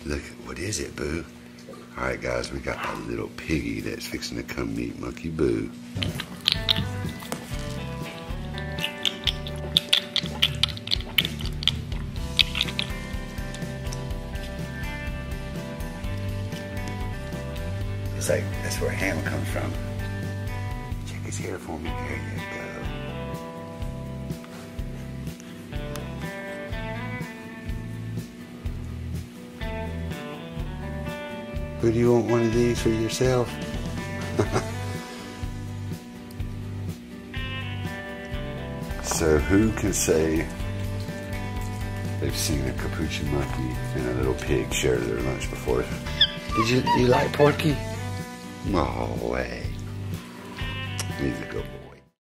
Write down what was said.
Look, what is it, Boo? Alright guys, we got a little piggy that's fixing to come meet Monkey Boo. It's like, that's where Ham comes from. Check his hair for me. There you go. Who do you want one of these for yourself? So who can say they've seen a capuchin monkey and a little pig share their lunch before? Do you like Porky? No way. He's a good boy.